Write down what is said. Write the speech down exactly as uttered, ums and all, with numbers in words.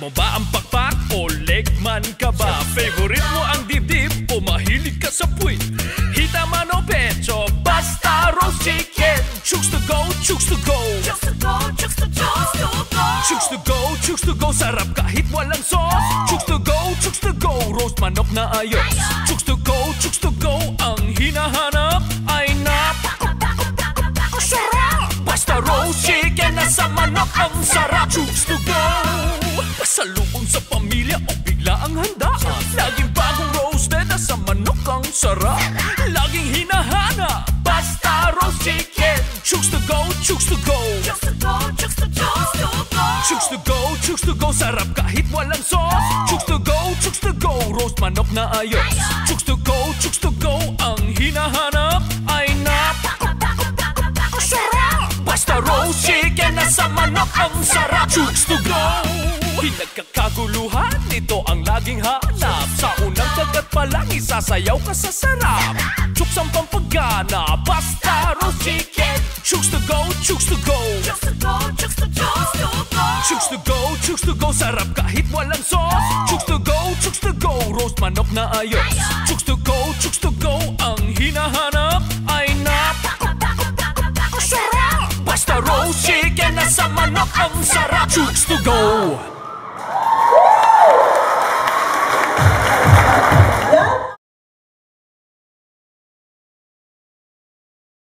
mo ba ang pakpak o legman ka ba? Favorite mo ang dibdib o mahilig ka sa puwit? Hita man o pecho, basta roast chicken. Chooks to go, chooks to go, Chooks to go, chooks to go, chooks to go, chooks to go. Sarap kahit walang sauce. Chooks to go, chooks to go, roast manok na ayos. Chooks to go, chooks to go, ang hinahanap ay napakasarap. Basta roast chicken na sa manok ang sarap. Chooks to go, pasalubong sa pamilya o bigla ang handaan. Laging bagong roasted na sa manok ang sarap. Laging hinahanap, basta roast chicken. Chooks to go, chooks to go, Chooks to go, chooks to go, chooks to go, chooks to go. Sarap kahit walang sauce. Chooks to go, chooks to go, roast manok na ayos. Chooks to go, chooks to go, ang hinahanap ay napakasarap. Basta roast chicken na sa manok ang sarap. Chooks to go. Pinagkakaguluhan, ito ang laging hanap. Sa unang kagat pa lang, isasayaw ka sa sarap. Chooks ang pampagana, basta roast chicken. Chooks to go, chooks to go, Chooks to go, chooks to go, chooks to go, chooks to go. Sarap kahit walang sauce. Chooks to go, chooks to go, roast manok na ayos. Chooks to go, chooks to go, ang hinahanap ay napakasarap. Basta roast chicken na sa manok ang sarap. Chooks to go.